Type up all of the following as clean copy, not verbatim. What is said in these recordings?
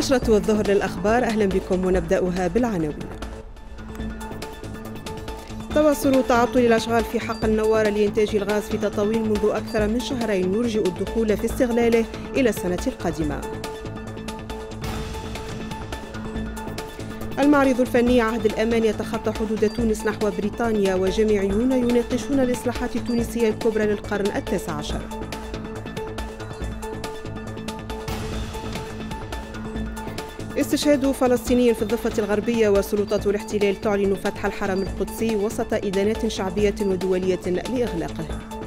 10 الظهر للأخبار. أهلا بكم ونبدأها بالعناوين. تواصل تعطل الأشغال في حقل نوار لإنتاج الغاز في تطاوين منذ أكثر من شهرين يرجئ الدخول في استغلاله إلى السنة القادمة. المعرض الفني عهد الأمان يتخطى حدود تونس نحو بريطانيا، وجامعيون يناقشون الإصلاحات التونسية الكبرى للقرن ال19. استشهاد فلسطيني في الضفة الغربية، وسلطات الاحتلال تعلن فتح الحرم القدسي وسط إدانات شعبية ودولية لإغلاقه.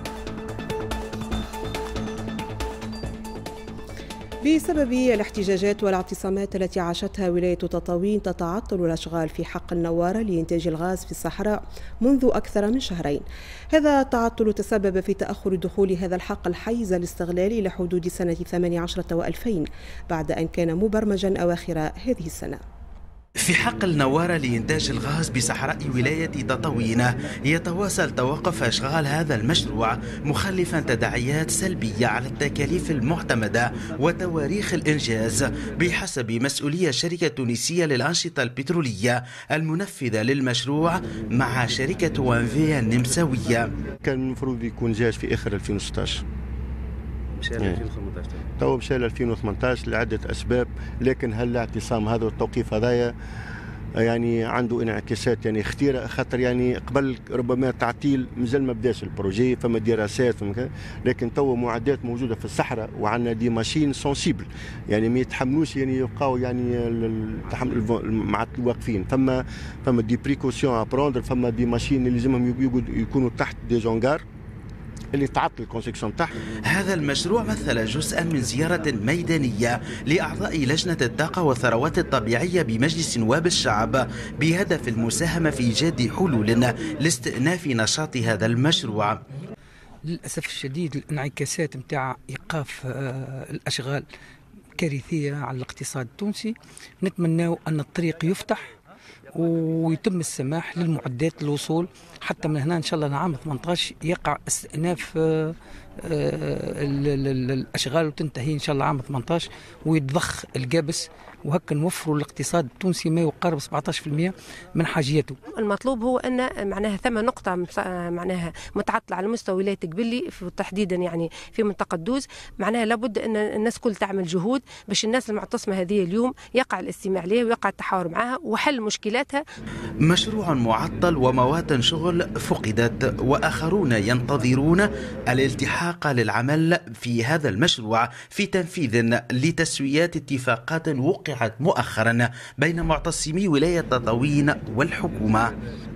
بسبب الاحتجاجات والاعتصامات التي عاشتها ولاية تطاوين، تتعطل الأشغال في حقل نوار لإنتاج الغاز في الصحراء منذ أكثر من شهرين. هذا التعطل تسبب في تأخر دخول هذا الحقل حيز الاستغلال إلى حدود سنة 18 و2000 بعد أن كان مبرمجا أواخر هذه السنة. في حقل نوار لإنتاج الغاز بصحراء ولاية تطاوين يتواصل توقف أشغال هذا المشروع، مخلفا تداعيات سلبية على التكاليف المعتمدة وتواريخ الإنجاز بحسب مسؤولية الشركة التونسية للأنشطة البترولية المنفذة للمشروع مع شركة وانفيا النمساوية. كان المفروض يكون جاهز في آخر 2016، مشى 2018 تو مشى 2018 لعدة أسباب، لكن هل الاعتصام هذا والتوقيف هذايا يعني عنده انعكاسات يعني خطيرة، خاطر يعني قبل ربما تعطيل مازال ما بداش البروجي، فما دراسات لكن تو معدات موجودة في الصحراء وعندنا دي ماشين سونسيبل يعني ما يتحملوش يعني يبقاو يعني مع الواقفين، فما دي بريكوسيون ابروندر، فما دي ماشين اللي لازمهم يكونوا تحت دي جونغار اللي تعطل الكونستركسيون تاعها. هذا المشروع مثل جزءا من زيارة ميدانية لأعضاء لجنة الطاقة والثروات الطبيعية بمجلس نواب الشعب بهدف المساهمة في إيجاد حلول لاستئناف نشاط هذا المشروع. للأسف الشديد الانعكاسات متاع إيقاف الأشغال كارثية على الاقتصاد التونسي. نتمنى أن الطريق يفتح ويتم السماح للمعدات للوصول حتى من هنا إن شاء الله لعام 18 يقع استئناف الأشغال وتنتهي إن شاء الله عام 18 ويتضخ الجابس، وهكا نوفروا الاقتصاد التونسي ما يقارب 17% من حاجيته. المطلوب هو أن معناها ثم نقطة معناها متعطلة على مستوى ولاية قبلي تحديدا يعني في منطقة دوز، معناها لابد أن الناس كل تعمل جهود باش الناس المعتصمة هذه اليوم يقع الاستماع لها ويقع التحاور معها وحل مشكلاتها. مشروع معطل ومواطن شغل فقدت، وآخرون ينتظرون الالتحاق للعمل في هذا المشروع في تنفيذ لتسويات اتفاقات وقعت مؤخرا بين معتصمي ولاية تطاوين والحكومة.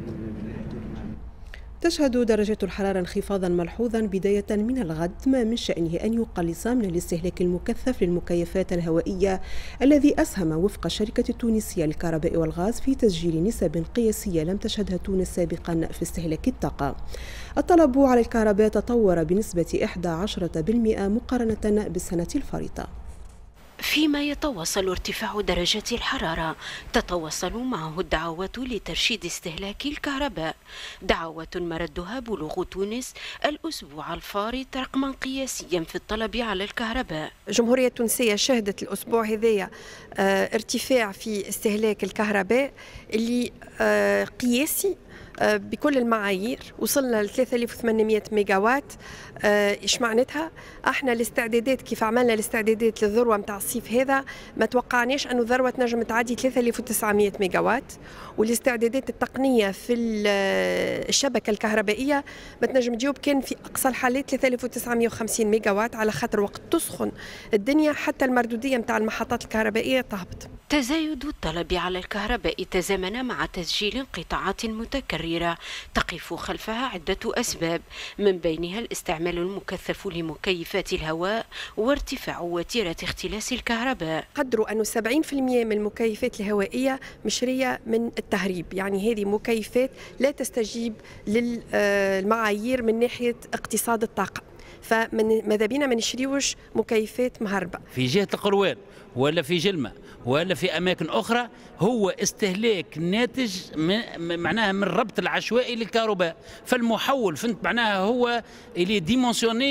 تشهد درجة الحرارة انخفاضا ملحوظا بداية من الغد، ما من شأنه أن يقلص من الاستهلاك المكثف للمكيفات الهوائية الذي أسهم وفق الشركة التونسية للكهرباء والغاز في تسجيل نسب قياسية لم تشهدها تونس سابقا في استهلاك الطاقة. الطلب على الكهرباء تطور بنسبة 11% مقارنة بالسنة الفارطة. فيما يتواصل ارتفاع درجات الحرارة، تتواصل معه الدعوات لترشيد استهلاك الكهرباء، دعوات مردها بلوغ تونس الأسبوع الفارط رقما قياسيا في الطلب على الكهرباء. الجمهورية التونسية شهدت الأسبوع هذايا ارتفاع في استهلاك الكهرباء اللي قياسي بكل المعايير، وصلنا ل 3800 ميجاوات. ايش معناتها؟ احنا الاستعدادات كيف عملنا الاستعدادات للذروه نتاع الصيف هذا ما توقعناش انه الذروه تنجم تعدي 3900 ميجاوات، والاستعدادات التقنيه في الشبكه الكهربائيه ما تنجم تجاوب كان في اقصى الحالات 3950 ميجاوات، على خاطر وقت تسخن الدنيا حتى المردوديه نتاع المحطات الكهربائيه تهبط. تزايد الطلب على الكهرباء تزامن مع تسجيل انقطاعات متكررة تقف خلفها عدة أسباب، من بينها الاستعمال المكثف لمكيفات الهواء وارتفاع وتيرة اختلاس الكهرباء. قدروا أنه 70% من المكيفات الهوائية مشرية من التهريب، يعني هذه مكيفات لا تستجيب للمعايير من ناحية اقتصاد الطاقة، فماذا بينا ما نشريوش مكيفات مهربة. في جهة القروان ولا في جلمة ولا في أماكن أخرى هو استهلاك ناتج معناها من الربط العشوائي للكهرباء، فالمحول فهمت معناها هو اللي ديمونسيوني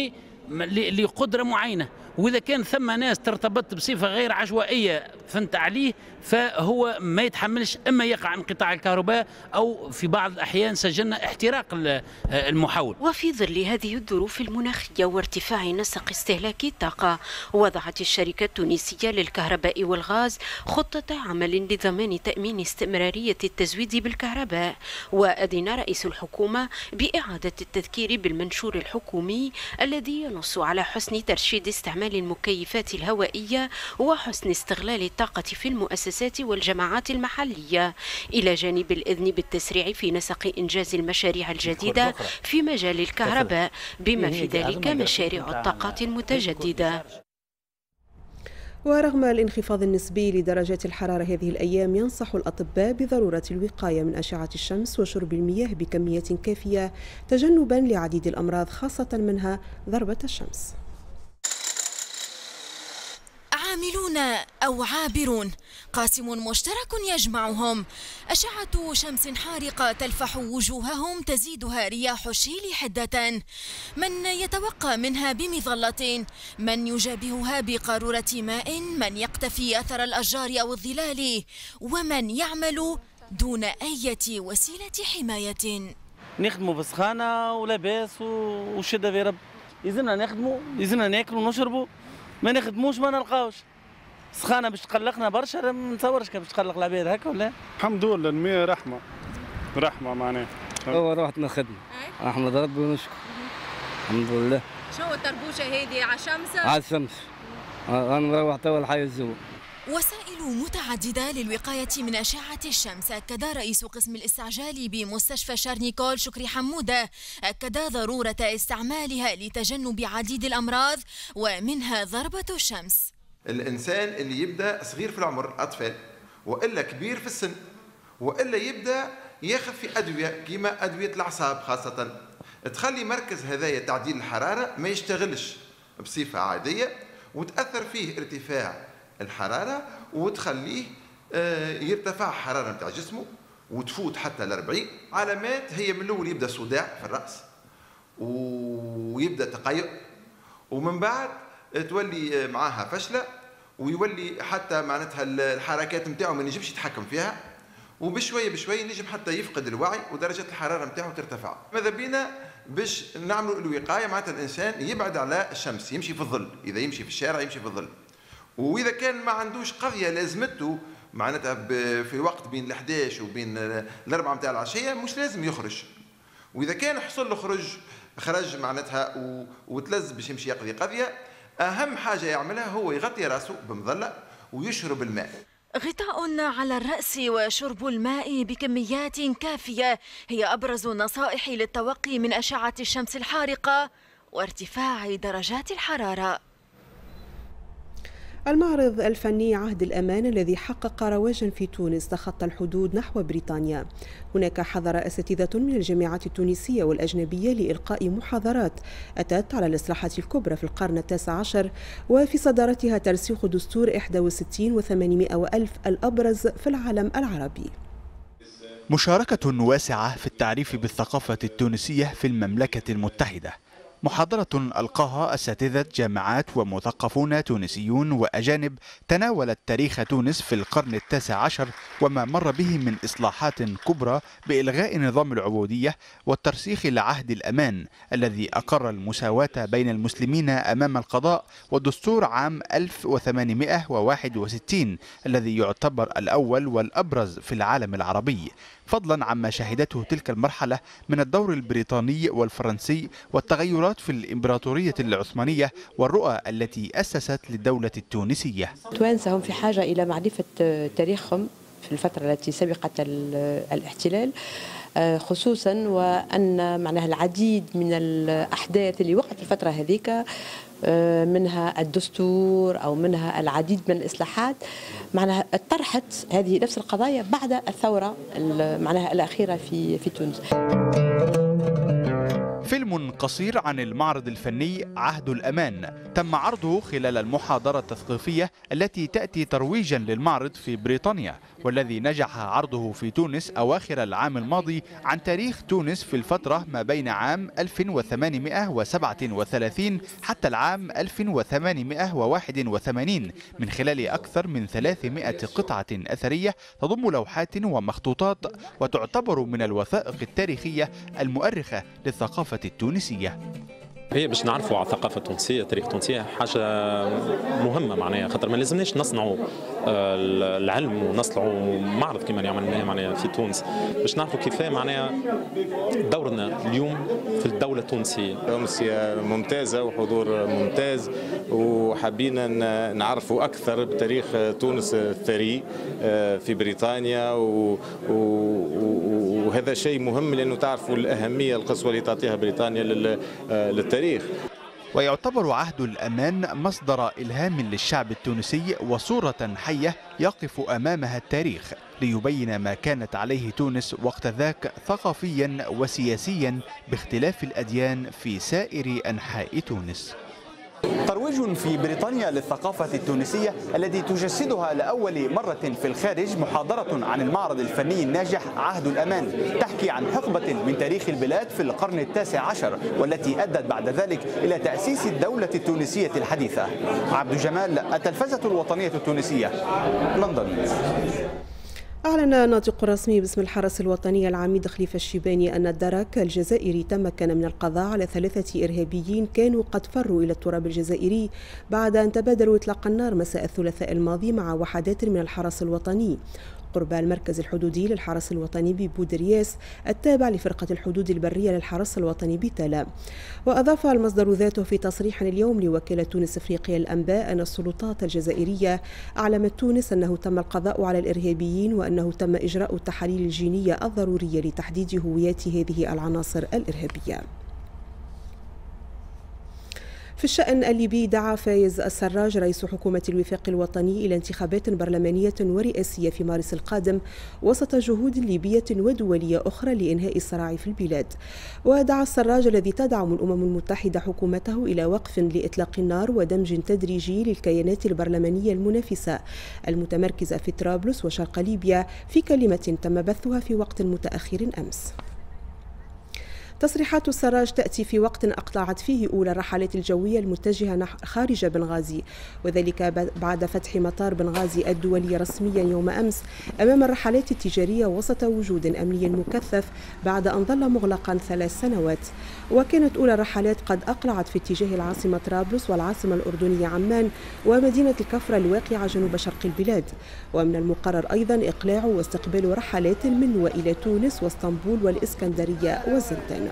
لقدرة معينة، وإذا كان ثم ناس ترتبط بصفة غير عشوائية فهمت عليه، فهو ما يتحملش، إما يقع انقطاع الكهرباء أو في بعض الأحيان سجلنا احتراق المحول. وفي ظل هذه الظروف المناخية وارتفاع نسق استهلاك الطاقة، وضعت الشركة التونسية للكهرباء والغاز خطة عمل لضمان تأمين استمرارية التزويد بالكهرباء. وأذن رئيس الحكومة بإعادة التذكير بالمنشور الحكومي الذي ينص على حسن ترشيد استعمال المكيفات الهوائية وحسن استغلال الطاقة في المؤسسات والجماعات المحلية، إلى جانب الإذن بالتسريع في نسق إنجاز المشاريع الجديدة في مجال الكهرباء، بما في ذلك مشاريع الطاقات المتجددة. ورغم الانخفاض النسبي لدرجات الحرارة هذه الأيام، ينصح الأطباء بضرورة الوقاية من أشعة الشمس وشرب المياه بكمية كافية تجنبا لعديد الأمراض، خاصة منها ضربة الشمس. عاملون أو عابرون، قاسم مشترك يجمعهم، أشعة شمس حارقة تلفح وجوههم تزيدها رياح الشيل حدة، من يتوقى منها بمظلة، من يجابهها بقارورة ماء، من يقتفي أثر الأشجار أو الظلال، ومن يعمل دون أي وسيلة حماية. نخدموا بسخانة ولاباس وشدة في رب، يلزمنا نخدموا، يلزمنا ناكلوا ونشربوا، ما نخدموش ما نلقاوش. سخانه باش تقلقنا برشا، ما نتصورش كيف باش تقلق العباد هكا ولا. الحمد لله المياه رحمه معناها. هو روحت نخدم، احمد ربي ونشكر. الحمد لله. شنو الطربوشه هذه على الشمس؟ على الشمس. انا مروح توا الحي الزول. وسائل متعددة للوقاية من أشعة الشمس. أكد رئيس قسم الاستعجال بمستشفى شارنيكول شكري حمودة ضرورة استعمالها لتجنب عديد الأمراض ومنها ضربة الشمس. الإنسان اللي يبدأ صغير في العمر، أطفال، وإلا كبير في السن، وإلا يبدأ ياخذ في أدوية كيما أدوية الأعصاب خاصة، تخلي مركز هذايا تعديل الحرارة ما يشتغلش بصفة عادية، وتأثر فيه ارتفاع الحرارة، وتخليه يرتفع الحرارة نتاع جسمه وتفوت حتى ل40 علامات. هي من الأول يبدأ صداع في الرأس ويبدأ تقيؤ، ومن بعد تولي معاها فشلة، ويولي حتى معناتها الحركات نتاعو ما ينجمش يتحكم فيها، وبشوية بشوية ينجم حتى يفقد الوعي ودرجة الحرارة نتاعو ترتفع. ماذا بينا باش نعملوا الوقاية؟ معناتها الإنسان يبعد على الشمس، يمشي في الظل، إذا يمشي في الشارع يمشي في الظل، وإذا كان ما عندوش قضية لازمته معناتها في وقت بين ال11 وبين ال4 متاع العشية مش لازم يخرج، وإذا كان حصل له خرج معناتها وتلز باش يمشي يقضي قضية، أهم حاجة يعملها هو يغطي راسه بمظلة ويشرب الماء. غطاء على الرأس وشرب الماء بكميات كافية هي أبرز النصائح للتوقي من أشعة الشمس الحارقة وارتفاع درجات الحرارة. المعرض الفني عهد الأمان الذي حقق رواجا في تونس تخطى الحدود نحو بريطانيا. هناك حضر أساتذة من الجامعات التونسية والأجنبية لإلقاء محاضرات أتت على الإصلاحات الكبرى في القرن ال19، وفي صدارتها ترسيخ دستور 61 و800 وألف الأبرز في العالم العربي. مشاركة واسعة في التعريف بالثقافة التونسية في المملكة المتحدة. محاضرة ألقاها أساتذة جامعات ومثقفون تونسيون وأجانب تناولت تاريخ تونس في القرن ال19 وما مر به من إصلاحات كبرى بإلغاء نظام العبودية والترسيخ لعهد الأمان الذي أقر المساواة بين المسلمين أمام القضاء، ودستور عام 1861 الذي يعتبر الأول والأبرز في العالم العربي، فضلا عما شهدته تلك المرحلة من الدور البريطاني والفرنسي والتغيرات في الإمبراطورية العثمانية والرؤى التي أسست للدولة التونسية. التوانسة هم في حاجة إلى معرفة تاريخهم في الفترة التي سبقت الاحتلال، خصوصا وأن معناها العديد من الأحداث اللي وقعت في الفترة هذيك، منها الدستور أو منها العديد من الإصلاحات، معناها طرحت هذه نفس القضايا بعد الثورة معناها الأخيرة في تونس. فيلم قصير عن المعرض الفني عهد الأمان تم عرضه خلال المحاضرة التثقيفية التي تأتي ترويجا للمعرض في بريطانيا، والذي نجح عرضه في تونس أواخر العام الماضي عن تاريخ تونس في الفترة ما بين عام 1837 حتى العام 1881 من خلال أكثر من 300 قطعة أثرية تضم لوحات ومخطوطات، وتعتبر من الوثائق التاريخية المؤرخة للثقافة التونسية. هي باش نعرفوا على الثقافه التونسيه، التاريخ التونسي حاجه مهمه معناها، خاطر ما لازمناش نصنعوا العلم ونصنعوا معرض كما اللي عملناه معناها في تونس، باش نعرفوا كيفاه معناها دورنا اليوم في الدوله التونسيه. أمسية ممتازه وحضور ممتاز، وحابين نعرفوا اكثر بتاريخ تونس الثري في بريطانيا، وهذا شيء مهم لانه تعرفوا الاهميه القصوى اللي تعطيها بريطانيا للتاريخ. ويعتبر عهد الأمان مصدر إلهام للشعب التونسي وصورة حية يقف أمامها التاريخ ليبين ما كانت عليه تونس وقت ذاك ثقافيا وسياسيا باختلاف الأديان في سائر أنحاء تونس. ترويج في بريطانيا للثقافة التونسية التي تجسدها لأول مرة في الخارج محاضرة عن المعرض الفني الناجح عهد الأمان، تحكي عن حقبة من تاريخ البلاد في القرن التاسع عشر، والتي أدت بعد ذلك إلى تأسيس الدولة التونسية الحديثة. عبد جمال، التلفزة الوطنية التونسية، لندن. أعلن ناطق رسمي باسم الحرس الوطني العميد خليفة الشيباني أن الدرك الجزائري تمكن من القضاء على 3 إرهابيين كانوا قد فروا إلى التراب الجزائري بعد أن تبادلوا إطلاق النار مساء الثلاثاء الماضي مع وحدات من الحرس الوطني قرب المركز الحدودي للحرس الوطني ببودرياس التابع لفرقة الحدود البرية للحرس الوطني بتالا. وأضاف المصدر ذاته في تصريح اليوم لوكالة تونس أفريقيا الأنباء أن السلطات الجزائرية أعلمت تونس أنه تم القضاء على الإرهابيين وأنه تم إجراء التحاليل الجينية الضرورية لتحديد هويات هذه العناصر الإرهابية. في الشأن الليبي، دعا فايز السراج رئيس حكومة الوفاق الوطني إلى انتخابات برلمانية ورئاسية في مارس القادم وسط جهود ليبية ودولية أخرى لإنهاء الصراع في البلاد. ودعا السراج الذي تدعم الأمم المتحدة حكومته إلى وقف لإطلاق النار ودمج تدريجي للكيانات البرلمانية المنافسة المتمركزة في طرابلس وشرق ليبيا في كلمة تم بثها في وقت متأخر أمس. تصريحات السراج تأتي في وقت أقلعت فيه أولى الرحلات الجوية المتجهة خارج بنغازي، وذلك بعد فتح مطار بنغازي الدولي رسميا يوم أمس أمام الرحلات التجارية وسط وجود أمني مكثف بعد أن ظل مغلقا 3 سنوات. وكانت أولى الرحلات قد أقلعت في اتجاه العاصمة طرابلس والعاصمة الأردنية عمان ومدينة الكفر الواقعة جنوب شرق البلاد. ومن المقرر أيضا إقلاع واستقبال رحلات من وإلى تونس واسطنبول والإسكندرية والزنتان.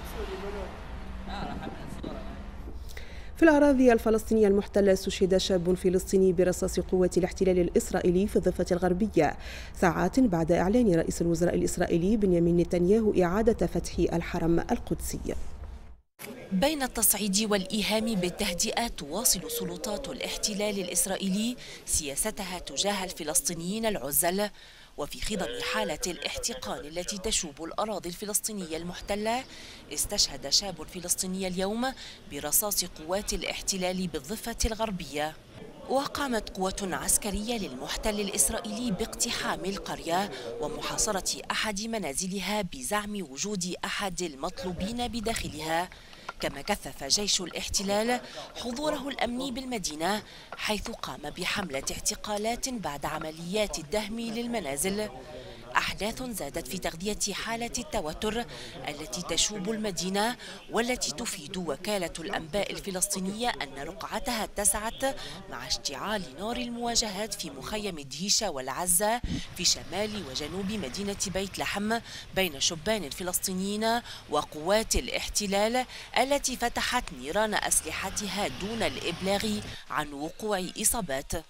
في الأراضي الفلسطينية المحتلة استشهد شاب فلسطيني برصاص قوات الاحتلال الإسرائيلي في الضفة الغربية ساعات بعد إعلان رئيس الوزراء الإسرائيلي بنيامين نتنياهو إعادة فتح الحرم القدسي. بين التصعيد والإيهام بالتهدئة تواصل سلطات الاحتلال الإسرائيلي سياستها تجاه الفلسطينيين العزل. وفي خضم حالة الاحتقان التي تشوب الأراضي الفلسطينية المحتلة، استشهد شاب فلسطيني اليوم برصاص قوات الاحتلال بالضفة الغربية. وقامت قوة عسكرية للمحتل الإسرائيلي باقتحام القرية ومحاصرة أحد منازلها بزعم وجود أحد المطلوبين بداخلها. كما كثف جيش الاحتلال حضوره الأمني بالمدينة، حيث قام بحملة اعتقالات بعد عمليات الدهم للمنازل. أحداث زادت في تغذية حالة التوتر التي تشوب المدينة، والتي تفيد وكالة الأنباء الفلسطينية أن رقعتها اتسعت مع اشتعال نار المواجهات في مخيم دهيشة والعزة في شمال وجنوب مدينة بيت لحم بين شبان فلسطينيين وقوات الاحتلال التي فتحت نيران أسلحتها دون الإبلاغ عن وقوع إصابات.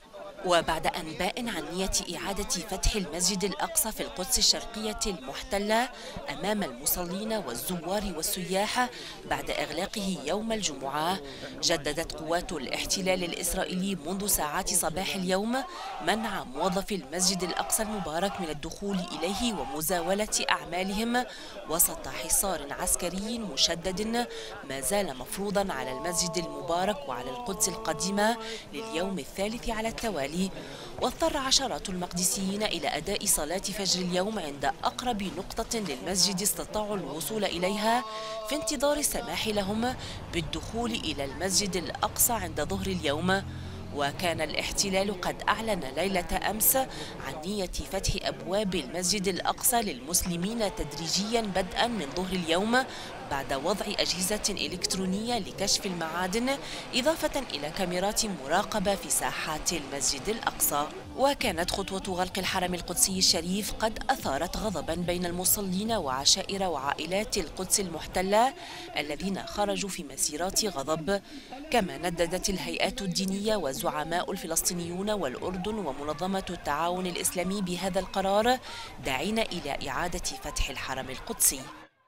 وبعد أنباء عن نية إعادة فتح المسجد الأقصى في القدس الشرقية المحتلة أمام المصلين والزوار والسياح بعد إغلاقه يوم الجمعة، جددت قوات الاحتلال الإسرائيلي منذ ساعات صباح اليوم منع موظفي المسجد الأقصى المبارك من الدخول إليه ومزاولة أعمالهم وسط حصار عسكري مشدد ما زال مفروضا على المسجد المبارك وعلى القدس القديمة لليوم الثالث على التوالي. واضطر عشرات المقدسيين إلى أداء صلاة فجر اليوم عند أقرب نقطة للمسجد استطاعوا الوصول إليها في انتظار السماح لهم بالدخول إلى المسجد الأقصى عند ظهر اليوم. وكان الاحتلال قد أعلن ليلة أمس عن نية فتح أبواب المسجد الأقصى للمسلمين تدريجيا بدءا من ظهر اليوم بعد وضع أجهزة إلكترونية لكشف المعادن إضافة إلى كاميرات مراقبة في ساحات المسجد الأقصى. وكانت خطوة غلق الحرم القدسي الشريف قد أثارت غضبا بين المصلين وعشائر وعائلات القدس المحتلة الذين خرجوا في مسيرات غضب. كما نددت الهيئات الدينية والزعماء الفلسطينيون والأردن ومنظمة التعاون الإسلامي بهذا القرار، داعين إلى إعادة فتح الحرم القدسي.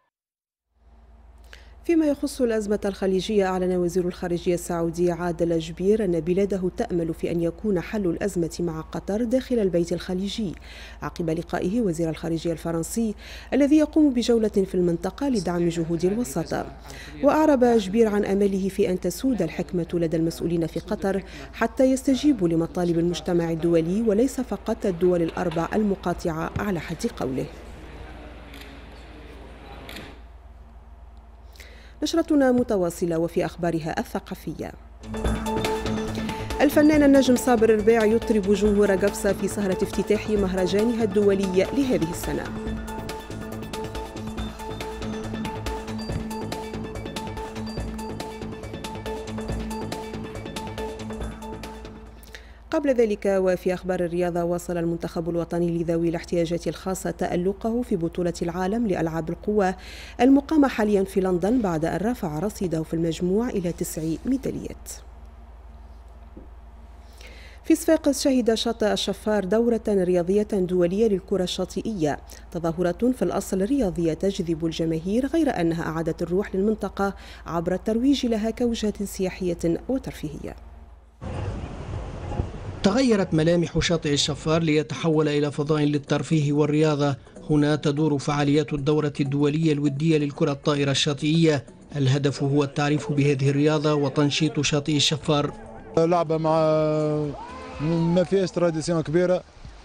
فيما يخص الأزمة الخليجية، أعلن وزير الخارجية السعودي عادل جبير أن بلاده تأمل في أن يكون حل الأزمة مع قطر داخل البيت الخليجي عقب لقائه وزير الخارجية الفرنسي الذي يقوم بجولة في المنطقة لدعم جهود الوساطة. وأعرب جبير عن أمله في أن تسود الحكمة لدى المسؤولين في قطر حتى يستجيبوا لمطالب المجتمع الدولي وليس فقط الدول الأربع المقاطعة على حد قوله. نشرتنا متواصلة وفي أخبارها الثقافية. الفنان النجم صابر الربيع يطرب جمهور قبصة في سهرة افتتاح مهرجانها الدولي لهذه السنة. قبل ذلك وفي أخبار الرياضة، واصل المنتخب الوطني لذوي الاحتياجات الخاصة تألقه في بطولة العالم لألعاب القوى المقامة حاليا في لندن بعد أن رفع رصيده في المجموع إلى 9 ميداليات. في صفاقس شهد شاطئ الشفار دورة رياضية دولية للكرة الشاطئية، تظاهرة في الأصل رياضية تجذب الجماهير، غير أنها أعادت الروح للمنطقة عبر الترويج لها كوجهة سياحية وترفيهية. تغيرت ملامح شاطئ الشفار ليتحول إلى فضاء للترفيه والرياضة. هنا تدور فعاليات الدورة الدولية الودية للكرة الطائرة الشاطئية. الهدف هو التعريف بهذه الرياضة وتنشيط شاطئ الشفار. لعبة مع ما فيهاش تراديسيون كبيرة،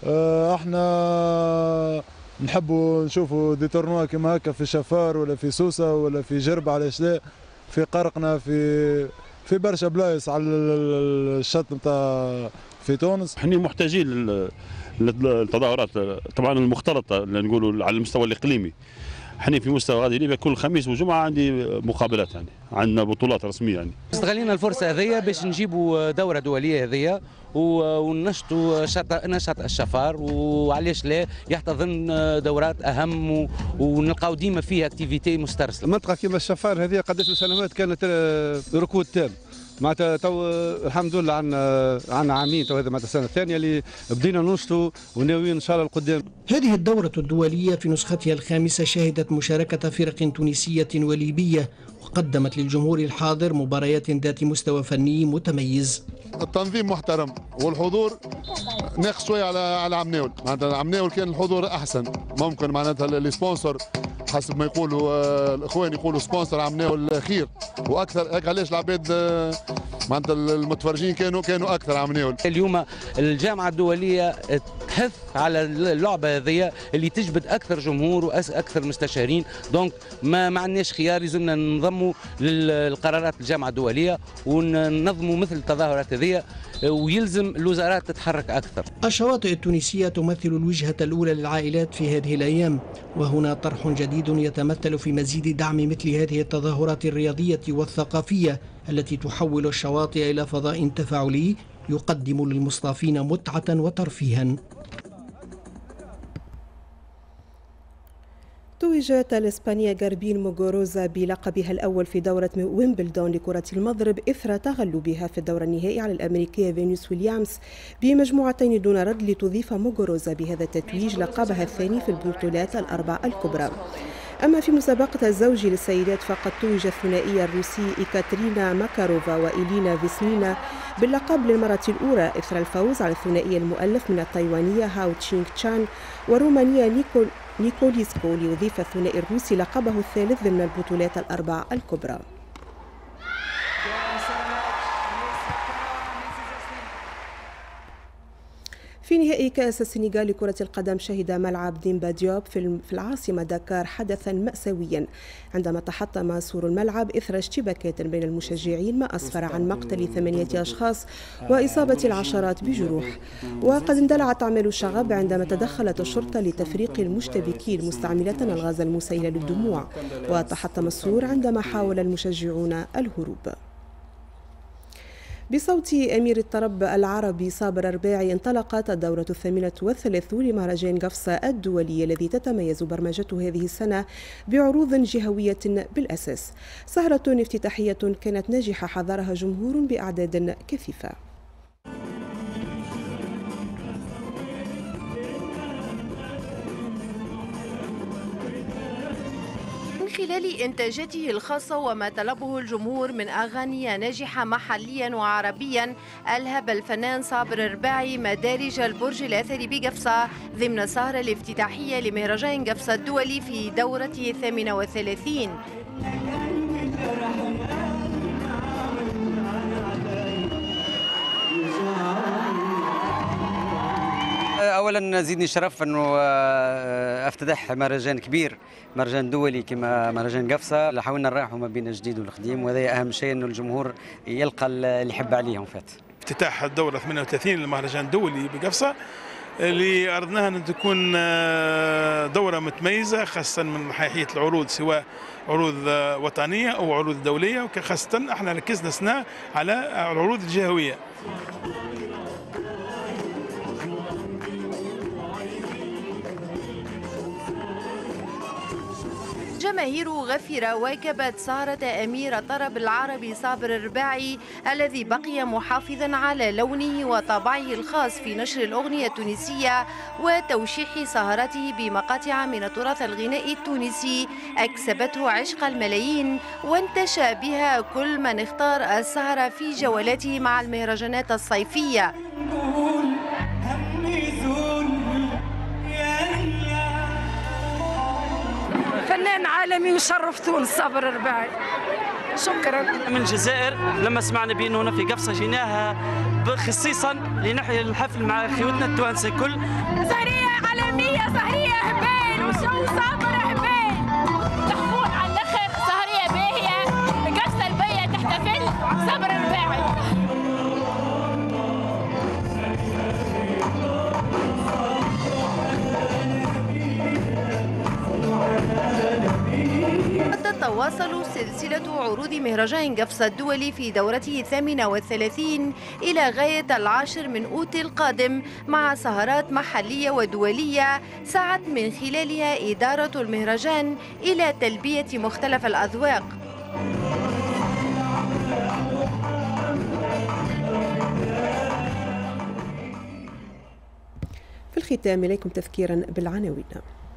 احنا نحبوا نشوفوا دي تورنوا كما هكا في شفار ولا في سوسة ولا في جرب، علاش لا، في قرقنا، في برشا بلايص على الشط نتاع في تونس. احنا محتاجين للتظاهرات طبعا المختلطه اللي نقولوا على المستوى الاقليمي. احنا في مستوى غادي ليبيا كل خميس وجمعه عندي مقابلات، يعني عندنا بطولات رسميه. يعني استغلينا الفرصه هذيا باش نجيبوا دوره دوليه هذيا وننشطوا نشاط الشفار، وعلاش لا يحتضن دورات اهم ونلقاو ديما فيها اكتيفيتي مسترسله. منطقه كيما الشفار هذه قداش من سنوات كانت ركود تام، معناتها تو الحمد لله عندنا عامين تو، هذا معناتها السنه الثانيه اللي بدينا ننشطوا وناويين ان شاء الله القدام. هذه الدورة الدولية في نسختها الخامسة شهدت مشاركة فرق تونسية وليبية، وقدمت للجمهور الحاضر مباريات ذات مستوى فني متميز. التنظيم محترم والحضور ناقص شويه على عمناول، معناتها عمناول كان الحضور احسن، ممكن معناتها السبونسر حسب ما يقولوا الاخوان يقولوا سبونسر عمناول خير واكثر، هيك علاش العباد معناتها المتفرجين كانوا اكثر عمناول. اليوم الجامعه الدوليه تحث على اللعبه هذه اللي تجبد اكثر جمهور واكثر مستشارين، دونك ما عندناش خيار، لازمنا ننضموا للقرارات الجامعه الدوليه وننظموا مثل التظاهرات هذه، ويلزم الوزارات تتحرك اكثر. الشواطئ التونسيه تمثل الوجهه الاولى للعائلات في هذه الايام، وهنا طرح جديد يتمثل في مزيد دعم مثل هذه التظاهرات الرياضيه والثقافيه التي تحول الشواطئ الى فضاء تفاعلي يقدم للمصطافين متعه وترفيها. توجت الإسبانية غاربين موغوروزا بلقبها الأول في دورة ويمبلدون لكرة المضرب إثر تغلبها في الدور النهائي على الأمريكية فينوس ويليامز بمجموعتين دون رد، لتضيف موغوروزا بهذا التتويج لقبها الثاني في البطولات الأربع الكبرى. أما في مسابقة الزوج للسيدات فقد توج الثنائية الروسي إيكاترينا ماكاروفا وإلينا فيسنينا باللقب للمرة الأولى إثر الفوز على الثنائي المؤلف من التايوانية هاو تشينغ تشان والرومانية نيكوليسكو، ليضيف الثنائي الروسي لقبه الثالث ضمن البطولات الأربع الكبرى. في نهائي كأس السنغال لكرة القدم شهد ملعب ديمبا ديوب في العاصمة دكار حدثا مأساويا عندما تحطم سور الملعب إثر اشتباكات بين المشجعين، ما أسفر عن مقتل 8 أشخاص وإصابة العشرات بجروح. وقد اندلعت أعمال الشغب عندما تدخلت الشرطة لتفريق المشتبكين مستعملة الغاز المسيل للدموع، وتحطم السور عندما حاول المشجعون الهروب. بصوت أمير الطرب العربي صابر الرباعي انطلقت الدورة 38 لمهرجان قفصة الدولي الذي تتميز برمجته هذه السنة بعروض جهوية بالأساس. سهرة افتتاحية كانت ناجحة حضرها جمهور بأعداد كثيفة. من خلال إنتاجاته الخاصة وما طلبه الجمهور من أغاني ناجحة محليا وعربيا، ألهب الفنان صابر الرباعي مدارج البرج الأثري بقفصة ضمن السهرة الافتتاحية لمهرجان قفصة الدولي في دورته 38. اولا نزيدني شرف انه افتتح مهرجان كبير، مهرجان دولي كما مهرجان قفصة، اللي حاولنا نراحوا ما بين الجديد والقديم، وهذا اهم شيء انه الجمهور يلقى اللي يحب عليهم فات. افتتاح الدوره 38 للمهرجان الدولي بقفصة اللي أردناها أن تكون دورة متميزة، خاصة من حيث العروض، سواء عروض وطنية أو عروض دولية، وخاصة احنا ركزنا سنة على العروض الجهوية. جماهير غفيرة واكبت سهرة أمير الطرب العربي صابر الرباعي الذي بقي محافظا على لونه وطبعه الخاص في نشر الأغنية التونسية وتوشيح سهرته بمقاطع من التراث الغنائي التونسي أكسبته عشق الملايين، وانتشى بها كل من اختار السهرة في جولاته مع المهرجانات الصيفية. فنان عالمي وشرف تونس صابر الرباعي. شكرا. من الجزائر لما سمعنا بأنه هنا في قفصة جيناها خصيصا لنحيي الحفل مع خيوتنا التوانسة الكل. سهرية عالمية، سهرية هبال وشو صابر هبال. تحفون على الآخر، سهرية باهية، قفصة البية تحتفل صابر الرباعي. تتواصل سلسلة عروض مهرجان قفصة الدولي في دورته 38 إلى غاية 10 من أوت القادم، مع سهرات محلية ودولية سعت من خلالها إدارة المهرجان إلى تلبية مختلف الأذواق. في الختام إليكم تذكيرا بالعناوين.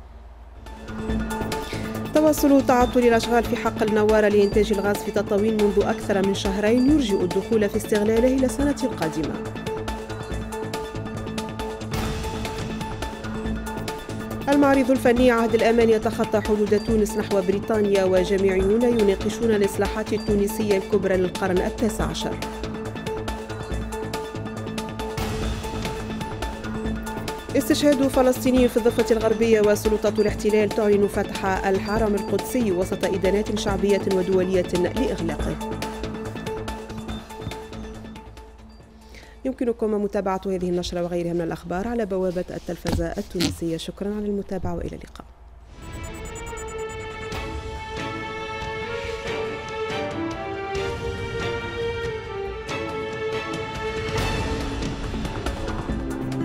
تواصل تعطل الأشغال في حقل النوارة لإنتاج الغاز في تطاوين منذ أكثر من شهرين يرجئ الدخول في استغلاله إلى السنة القادمة. المعرض الفني عهد الأمان يتخطى حدود تونس نحو بريطانيا، وجامعيون يناقشون الإصلاحات التونسية الكبرى للقرن التاسع عشر. استشهاد فلسطيني في الضفة الغربية، وسلطات الاحتلال تعلن فتح الحرم القدسي وسط إدانات شعبية ودولية لإغلاقه. يمكنكم متابعة هذه النشرة وغيرها من الأخبار على بوابة التلفزة التونسية. شكرا على المتابعة وإلى اللقاء.